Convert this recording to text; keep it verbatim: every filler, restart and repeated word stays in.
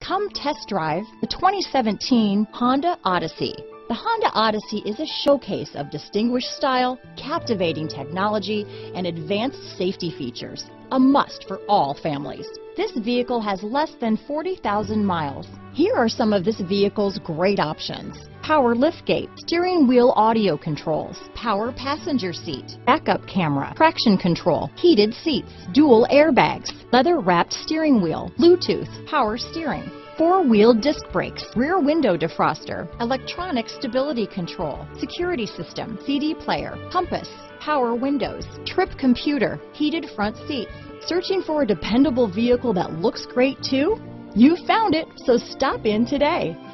Come test drive the twenty seventeen Honda Odyssey. The Honda Odyssey is a showcase of distinguished style, captivating technology, and advanced safety features. A must for all families. This vehicle has less than forty thousand miles. Here are some of this vehicle's great options: power liftgate, steering wheel audio controls, power passenger seat, backup camera, traction control, heated seats, dual airbags, leather-wrapped steering wheel, Bluetooth, power steering, four-wheel disc brakes, rear window defroster, electronic stability control, security system, C D player, compass, power windows, trip computer, heated front seats. Searching for a dependable vehicle that looks great too? You found it, so stop in today.